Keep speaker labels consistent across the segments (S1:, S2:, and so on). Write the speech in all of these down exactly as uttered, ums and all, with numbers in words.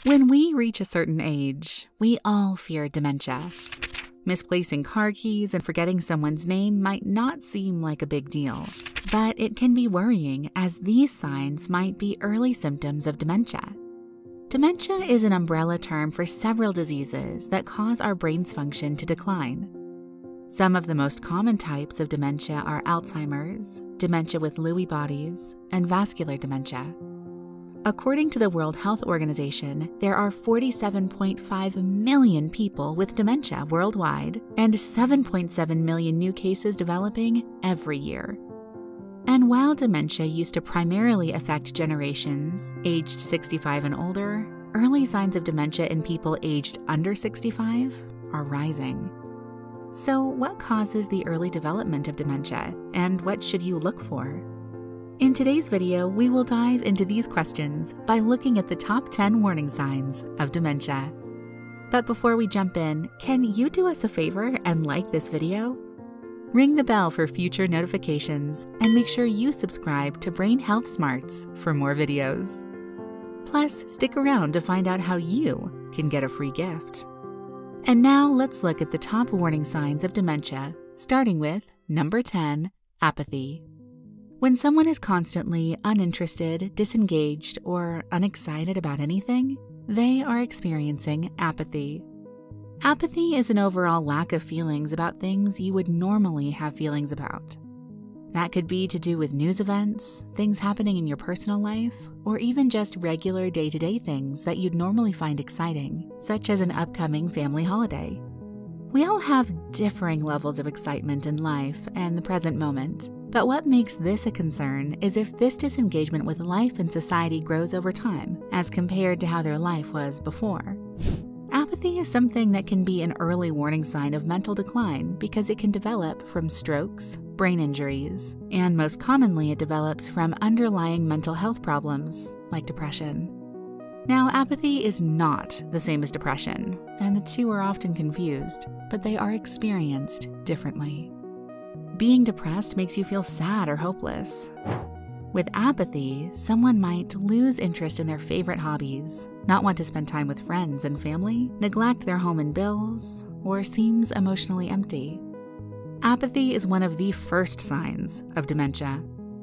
S1: When we reach a certain age, we all fear dementia. Misplacing car keys and forgetting someone's name might not seem like a big deal, but it can be worrying as these signs might be early symptoms of dementia. Dementia is an umbrella term for several diseases that cause our brain's function to decline. Some of the most common types of dementia are Alzheimer's, dementia with Lewy bodies, and vascular dementia. According to the World Health Organization, there are forty-seven point five million people with dementia worldwide and seven point seven million new cases developing every year. And while dementia used to primarily affect generations aged sixty-five and older, early signs of dementia in people aged under sixty-five are rising. So, what causes the early development of dementia, and what should you look for? In today's video, we will dive into these questions by looking at the top ten warning signs of dementia. But before we jump in, can you do us a favor and like this video? Ring the bell for future notifications and make sure you subscribe to Brain Health Smarts for more videos. Plus, stick around to find out how you can get a free gift. And now let's look at the top warning signs of dementia, starting with number ten, apathy. When someone is constantly uninterested, disengaged, or unexcited about anything, they are experiencing apathy. Apathy is an overall lack of feelings about things you would normally have feelings about. That could be to do with news events, things happening in your personal life, or even just regular day-to-day things that you'd normally find exciting, such as an upcoming family holiday. We all have differing levels of excitement in life and the present moment. But what makes this a concern is if this disengagement with life and society grows over time as compared to how their life was before. Apathy is something that can be an early warning sign of mental decline because it can develop from strokes, brain injuries, and most commonly it develops from underlying mental health problems like depression. Now, apathy is not the same as depression, and the two are often confused, but they are experienced differently. Being depressed makes you feel sad or hopeless. With apathy, someone might lose interest in their favorite hobbies, not want to spend time with friends and family, neglect their home and bills, or seems emotionally empty. Apathy is one of the first signs of dementia.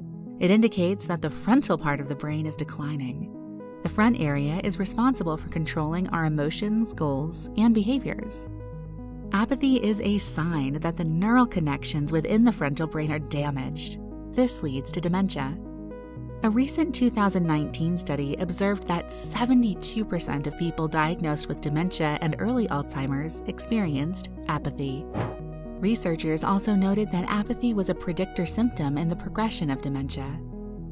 S1: It indicates that the frontal part of the brain is declining. The front area is responsible for controlling our emotions, goals, and behaviors. Apathy is a sign that the neural connections within the frontal brain are damaged. This leads to dementia. A recent two thousand nineteen study observed that seventy-two percent of people diagnosed with dementia and early Alzheimer's experienced apathy. Researchers also noted that apathy was a predictor symptom in the progression of dementia.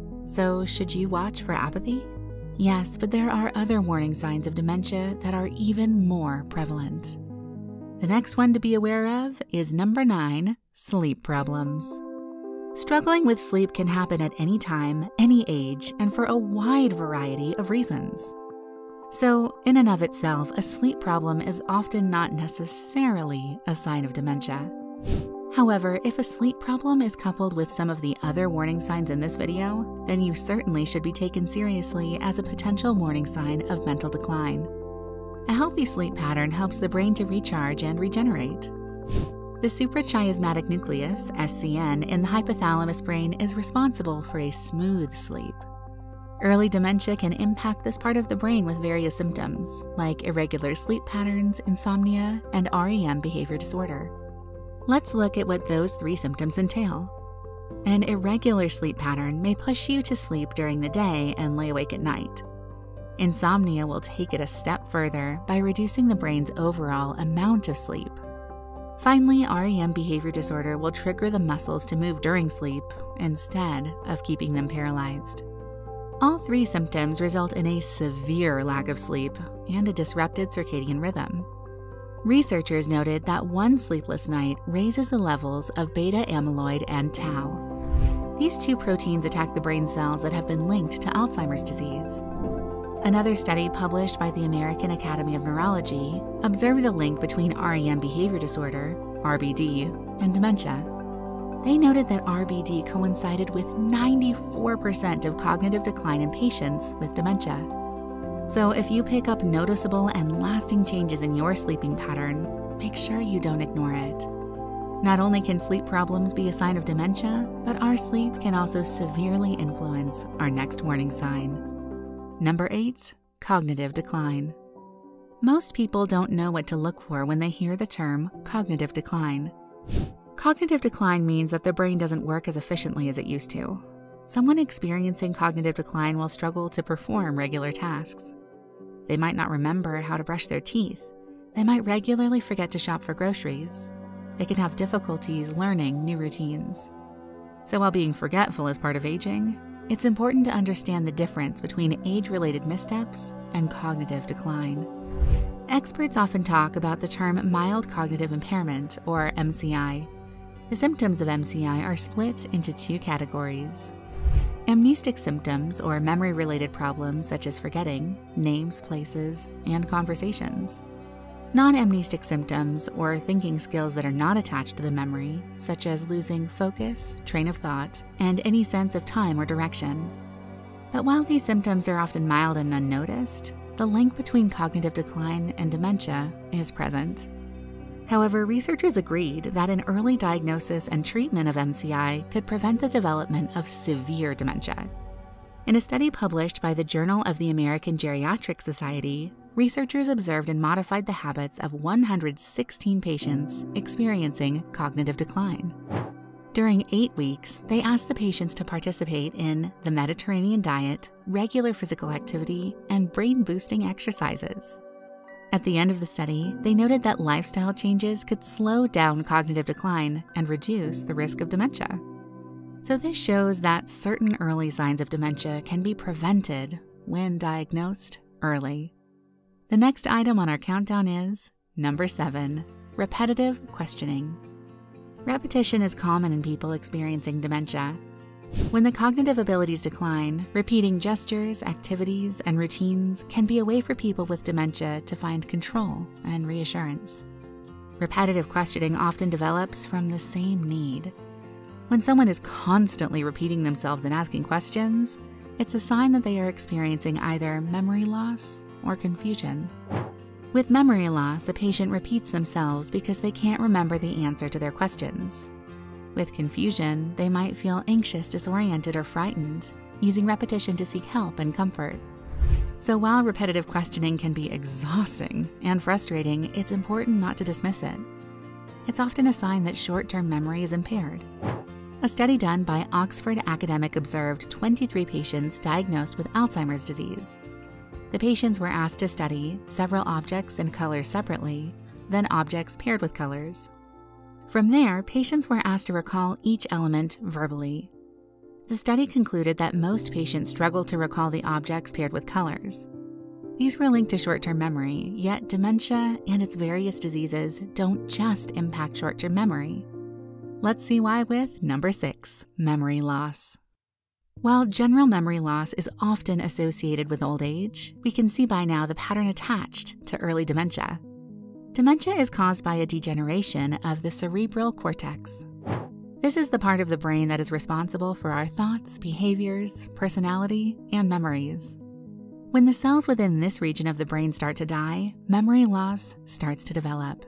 S1: So, should you watch for apathy? Yes, but there are other warning signs of dementia that are even more prevalent. The next one to be aware of is number nine, sleep problems. Struggling with sleep can happen at any time, any age, and for a wide variety of reasons. So, in and of itself, a sleep problem is often not necessarily a sign of dementia. However, if a sleep problem is coupled with some of the other warning signs in this video, then you certainly should be taken seriously as a potential warning sign of mental decline. A healthy sleep pattern helps the brain to recharge and regenerate. The suprachiasmatic nucleus, S C N, in the hypothalamus brain is responsible for a smooth sleep. Early dementia can impact this part of the brain with various symptoms, like irregular sleep patterns, insomnia, and R E M behavior disorder. Let's look at what those three symptoms entail. An irregular sleep pattern may push you to sleep during the day and lay awake at night. Insomnia will take it a step further by reducing the brain's overall amount of sleep. Finally, R E M behavior disorder will trigger the muscles to move during sleep instead of keeping them paralyzed. All three symptoms result in a severe lack of sleep and a disrupted circadian rhythm. Researchers noted that one sleepless night raises the levels of beta amyloid and tau. These two proteins attack the brain cells that have been linked to Alzheimer's disease. Another study published by the American Academy of Neurology observed the link between R E M behavior disorder, R B D, and dementia. They noted that R B D coincided with ninety-four percent of cognitive decline in patients with dementia. So if you pick up noticeable and lasting changes in your sleeping pattern, make sure you don't ignore it. Not only can sleep problems be a sign of dementia, but our sleep can also severely influence our next warning sign. Number eight, cognitive decline. Most people don't know what to look for when they hear the term cognitive decline. Cognitive decline means that the brain doesn't work as efficiently as it used to. Someone experiencing cognitive decline will struggle to perform regular tasks. They might not remember how to brush their teeth. They might regularly forget to shop for groceries. They can have difficulties learning new routines. So while being forgetful is part of aging, it's important to understand the difference between age-related missteps and cognitive decline. Experts often talk about the term mild cognitive impairment, or M C I. The symptoms of M C I are split into two categories. Amnestic symptoms, or memory-related problems such as forgetting names, places, and conversations. Non-amnestic symptoms, or thinking skills that are not attached to the memory, such as losing focus, train of thought, and any sense of time or direction. But while these symptoms are often mild and unnoticed, the link between cognitive decline and dementia is present. However, researchers agreed that an early diagnosis and treatment of M C I could prevent the development of severe dementia. In a study published by the Journal of the American Geriatric Society, researchers observed and modified the habits of one hundred sixteen patients experiencing cognitive decline. During eight weeks, they asked the patients to participate in the Mediterranean diet, regular physical activity, and brain-boosting exercises. At the end of the study, they noted that lifestyle changes could slow down cognitive decline and reduce the risk of dementia. So this shows that certain early signs of dementia can be prevented when diagnosed early. The next item on our countdown is number seven, repetitive questioning. Repetition is common in people experiencing dementia. When the cognitive abilities decline, repeating gestures, activities, and routines can be a way for people with dementia to find control and reassurance. Repetitive questioning often develops from the same need. When someone is constantly repeating themselves and asking questions, it's a sign that they are experiencing either memory loss or confusion. With memory loss, a patient repeats themselves because they can't remember the answer to their questions. With confusion, they might feel anxious, disoriented, or frightened, using repetition to seek help and comfort. So while repetitive questioning can be exhausting and frustrating, it's important not to dismiss it. It's often a sign that short-term memory is impaired. A study done by Oxford Academic observed twenty-three patients diagnosed with Alzheimer's disease. The patients were asked to study several objects and colors separately, then objects paired with colors. From there, patients were asked to recall each element verbally. The study concluded that most patients struggled to recall the objects paired with colors. These were linked to short-term memory, yet dementia and its various diseases don't just impact short-term memory. Let's see why with number six, memory loss. While general memory loss is often associated with old age, we can see by now the pattern attached to early dementia. Dementia is caused by a degeneration of the cerebral cortex. This is the part of the brain that is responsible for our thoughts, behaviors, personality, and memories. When the cells within this region of the brain start to die, memory loss starts to develop.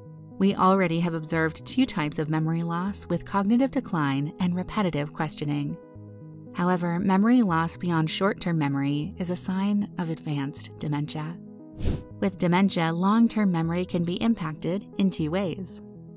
S1: We already have observed two types of memory loss with cognitive decline and repetitive questioning. However, memory loss beyond short-term memory is a sign of advanced dementia. With dementia, long-term memory can be impacted in two ways.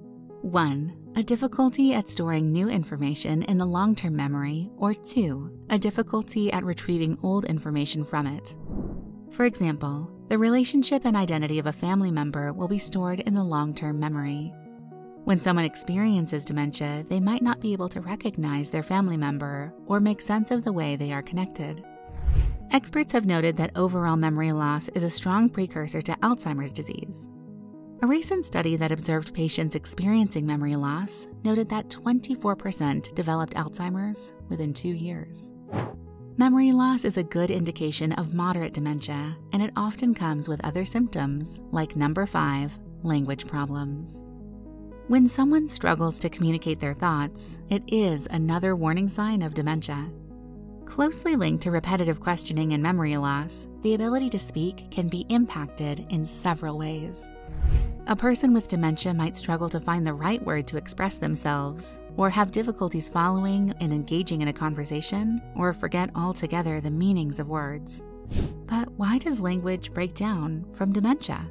S1: One, a difficulty at storing new information in the long-term memory, or two, a difficulty at retrieving old information from it. For example, the relationship and identity of a family member will be stored in the long-term memory. When someone experiences dementia, they might not be able to recognize their family member or make sense of the way they are connected. Experts have noted that overall memory loss is a strong precursor to Alzheimer's disease. A recent study that observed patients experiencing memory loss noted that twenty-four percent developed Alzheimer's within two years. Memory loss is a good indication of moderate dementia, and it often comes with other symptoms like number five, language problems. When someone struggles to communicate their thoughts, it is another warning sign of dementia. Closely linked to repetitive questioning and memory loss, the ability to speak can be impacted in several ways. A person with dementia might struggle to find the right word to express themselves, or have difficulties following and engaging in a conversation, or forget altogether the meanings of words. But why does language break down from dementia?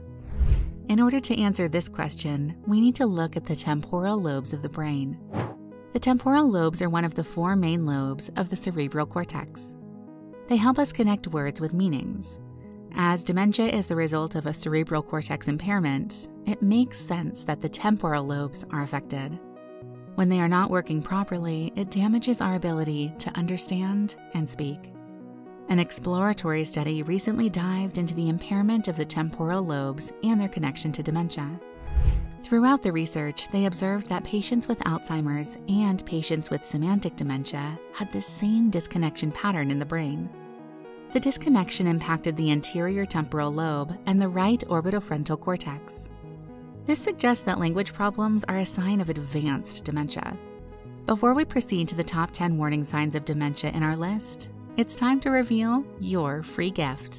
S1: In order to answer this question, we need to look at the temporal lobes of the brain. The temporal lobes are one of the four main lobes of the cerebral cortex. They help us connect words with meanings. As dementia is the result of a cerebral cortex impairment, it makes sense that the temporal lobes are affected. When they are not working properly, it damages our ability to understand and speak. An exploratory study recently dived into the impairment of the temporal lobes and their connection to dementia. Throughout the research, they observed that patients with Alzheimer's and patients with semantic dementia had the same disconnection pattern in the brain. The disconnection impacted the anterior temporal lobe and the right orbitofrontal cortex. This suggests that language problems are a sign of advanced dementia. Before we proceed to the top ten warning signs of dementia in our list, it's time to reveal your free gift.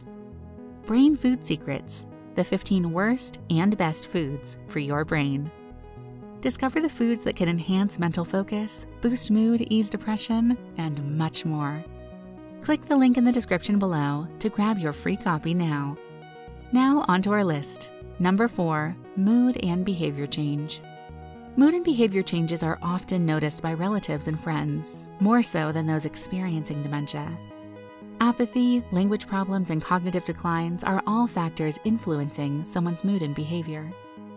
S1: Brain Food Secrets, the fifteen worst and best foods for your brain. Discover the foods that can enhance mental focus, boost mood, ease depression, and much more. Click the link in the description below to grab your free copy now. Now onto our list. Number four, mood and behavior change. Mood and behavior changes are often noticed by relatives and friends, more so than those experiencing dementia. Apathy, language problems, and cognitive declines are all factors influencing someone's mood and behavior.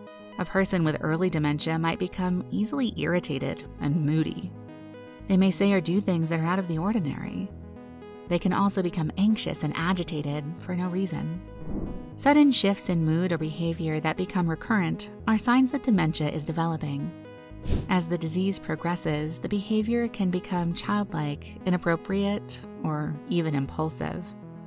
S1: A person with early dementia might become easily irritated and moody. They may say or do things that are out of the ordinary. They can also become anxious and agitated for no reason. Sudden shifts in mood or behavior that become recurrent are signs that dementia is developing. As the disease progresses, the behavior can become childlike, inappropriate, or even impulsive.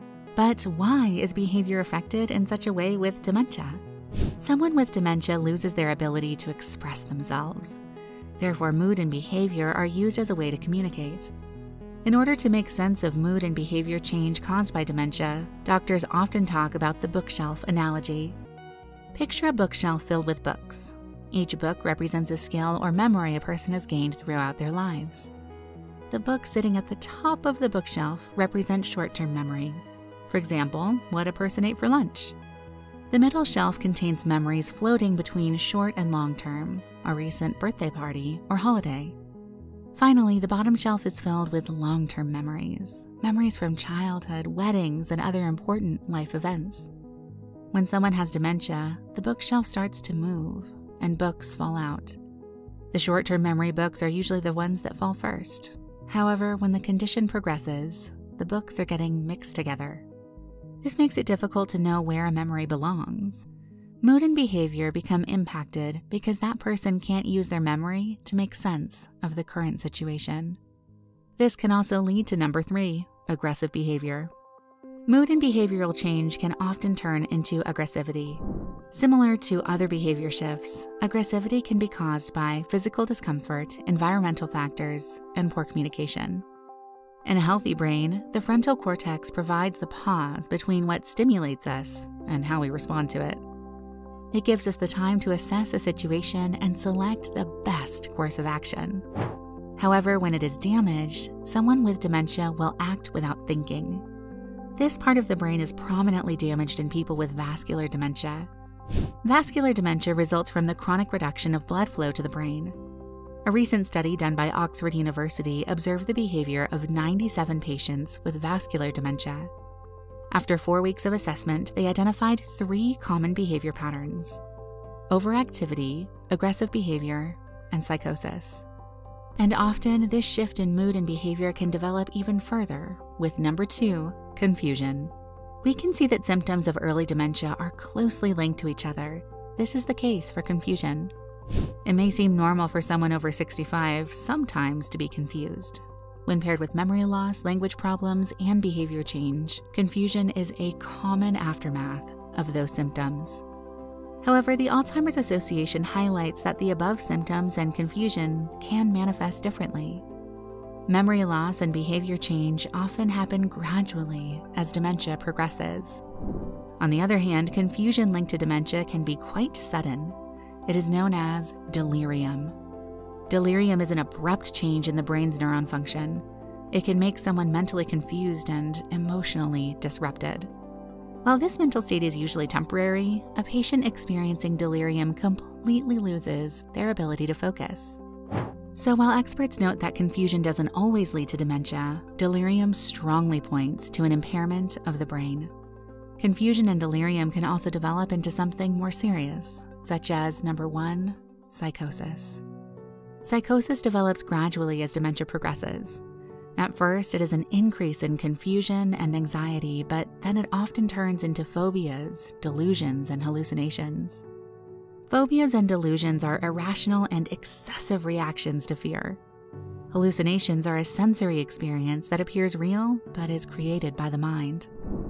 S1: But why is behavior affected in such a way with dementia? Someone with dementia loses their ability to express themselves. Therefore, mood and behavior are used as a way to communicate. In order to make sense of mood and behavior change caused by dementia, doctors often talk about the bookshelf analogy. Picture a bookshelf filled with books. Each book represents a skill or memory a person has gained throughout their lives. The books sitting at the top of the bookshelf represent short-term memory. For example, what a person ate for lunch. The middle shelf contains memories floating between short and long-term, a recent birthday party or holiday. Finally, the bottom shelf is filled with long-term memories, memories from childhood, weddings, and other important life events. When someone has dementia, the bookshelf starts to move, and books fall out. The short-term memory books are usually the ones that fall first. However, when the condition progresses, the books are getting mixed together. This makes it difficult to know where a memory belongs. Mood and behavior become impacted because that person can't use their memory to make sense of the current situation. This can also lead to number three, aggressive behavior. Mood and behavioral change can often turn into aggressivity. Similar to other behavior shifts, aggressivity can be caused by physical discomfort, environmental factors, and poor communication. In a healthy brain, the frontal cortex provides the pause between what stimulates us and how we respond to it. It gives us the time to assess a situation and select the best course of action. However, when it is damaged, someone with dementia will act without thinking. This part of the brain is prominently damaged in people with vascular dementia. Vascular dementia results from the chronic reduction of blood flow to the brain. A recent study done by Oxford University observed the behavior of ninety-seven patients with vascular dementia. After four weeks of assessment, they identified three common behavior patterns: overactivity, aggressive behavior, and psychosis. And often, this shift in mood and behavior can develop even further, with number two, confusion. We can see that symptoms of early dementia are closely linked to each other. This is the case for confusion. It may seem normal for someone over sixty-five sometimes to be confused. When paired with memory loss, language problems, and behavior change, confusion is a common aftermath of those symptoms. However, the Alzheimer's Association highlights that the above symptoms and confusion can manifest differently. Memory loss and behavior change often happen gradually as dementia progresses. On the other hand, confusion linked to dementia can be quite sudden. It is known as delirium. Delirium is an abrupt change in the brain's neuron function. It can make someone mentally confused and emotionally disrupted. While this mental state is usually temporary, a patient experiencing delirium completely loses their ability to focus. So while experts note that confusion doesn't always lead to dementia, delirium strongly points to an impairment of the brain. Confusion and delirium can also develop into something more serious, such as number one, psychosis. Psychosis develops gradually as dementia progresses. At first, it is an increase in confusion and anxiety, but then it often turns into phobias, delusions, and hallucinations. Phobias and delusions are irrational and excessive reactions to fear. Hallucinations are a sensory experience that appears real but is created by the mind.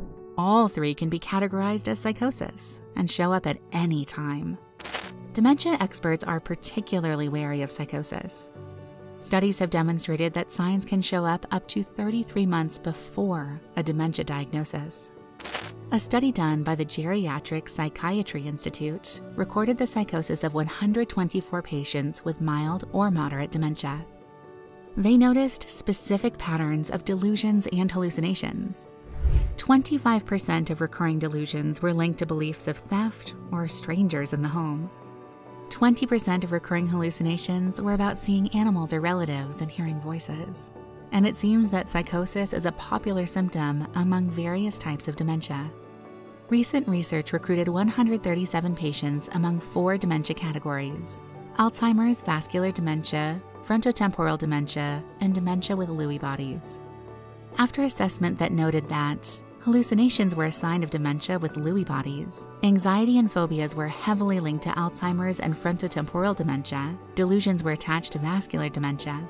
S1: All three can be categorized as psychosis and show up at any time. Dementia experts are particularly wary of psychosis. Studies have demonstrated that signs can show up up to thirty-three months before a dementia diagnosis. A study done by the Geriatric Psychiatry Institute recorded the psychosis of one hundred twenty-four patients with mild or moderate dementia. They noticed specific patterns of delusions and hallucinations. twenty-five percent of recurring delusions were linked to beliefs of theft or strangers in the home. twenty percent of recurring hallucinations were about seeing animals or relatives and hearing voices. And it seems that psychosis is a popular symptom among various types of dementia. Recent research recruited one hundred thirty-seven patients among four dementia categories: Alzheimer's, vascular dementia, frontotemporal dementia, and dementia with Lewy bodies. After assessment that noted that hallucinations were a sign of dementia with Lewy bodies, anxiety and phobias were heavily linked to Alzheimer's and frontotemporal dementia, delusions were attached to vascular dementia.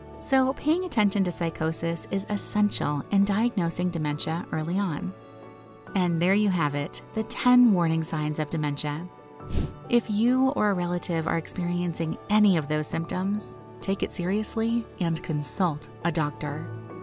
S1: So paying attention to psychosis is essential in diagnosing dementia early on. And there you have it, the ten warning signs of dementia. If you or a relative are experiencing any of those symptoms, take it seriously and consult a doctor.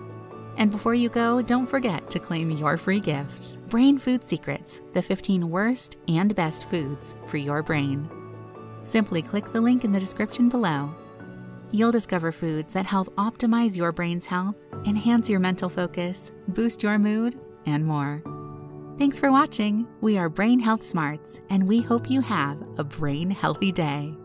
S1: And before you go, don't forget to claim your free gift, Brain Food Secrets, the fifteen worst and best foods for your brain. Simply click the link in the description below. You'll discover foods that help optimize your brain's health, enhance your mental focus, boost your mood, and more. Thanks for watching. We are Brain Health Smarts, and we hope you have a brain healthy day.